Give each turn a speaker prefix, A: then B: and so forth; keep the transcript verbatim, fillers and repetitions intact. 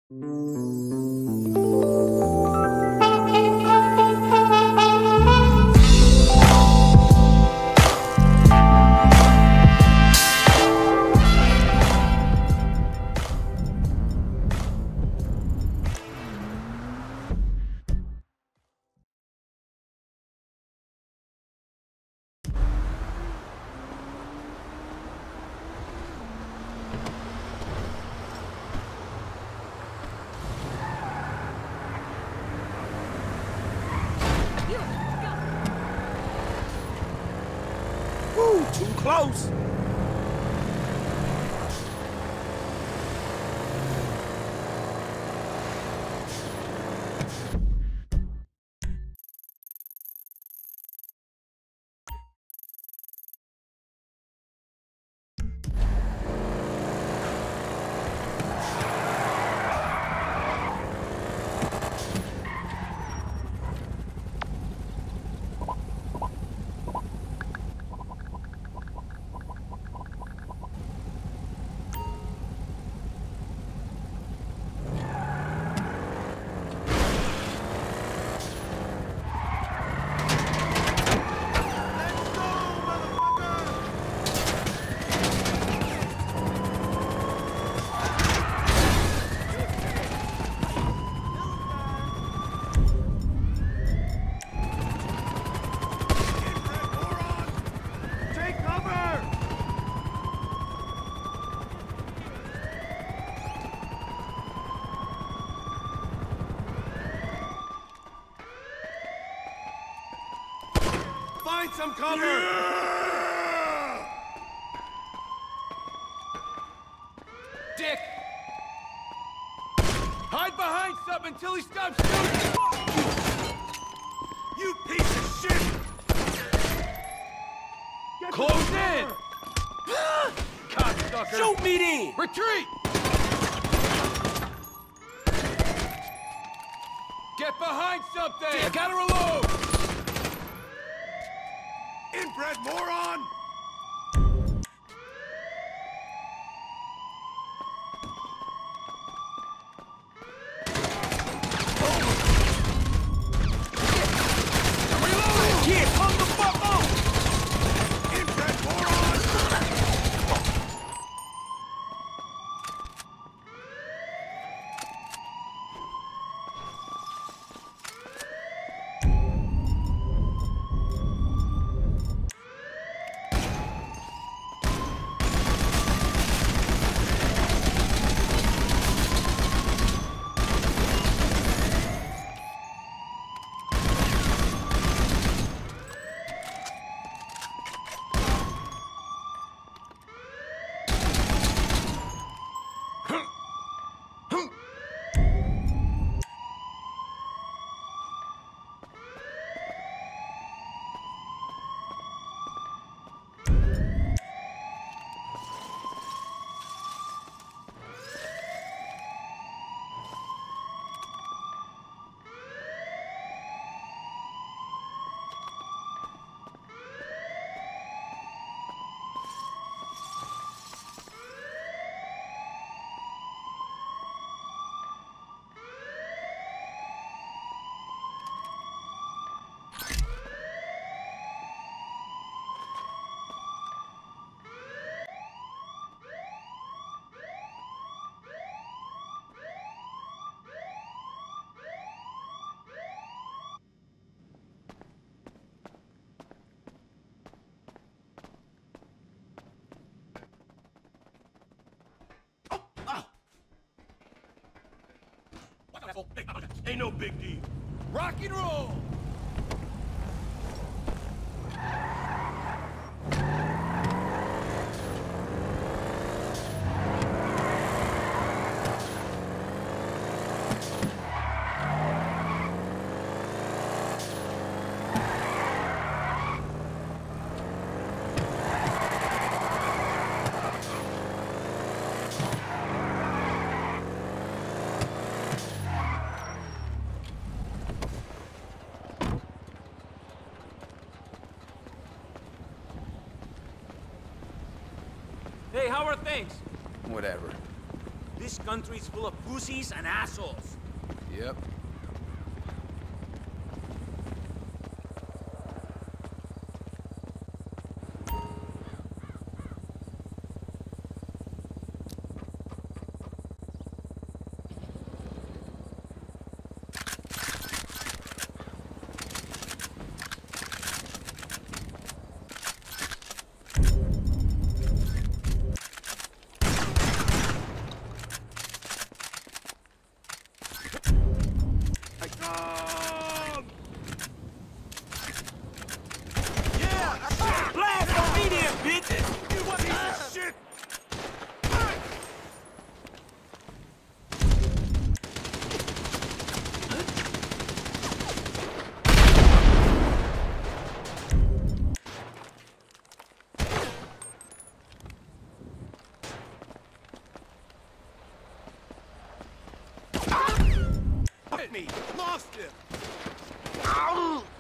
A: Woo, too close.
B: Find some cover! Yeah!
C: Dick! Hide behind something until he stops shooting!
B: You piece of shit! Get
C: Close in! Cocksucker!
A: Shoot me then!
C: Retreat! Get behind something! I gotta reload!
B: Inbred moron!
C: I'm reloading!
A: Kid, hung the fuck up!
B: Inbred moron! Ain't no big deal.
C: Rock and roll!
A: Hey, how are things?
D: Whatever.
A: This country's full of pussies and assholes.
C: Yep.
A: Yeah! Blast the medium, bitches!
B: You piece of shit! Fuck me! Lost him!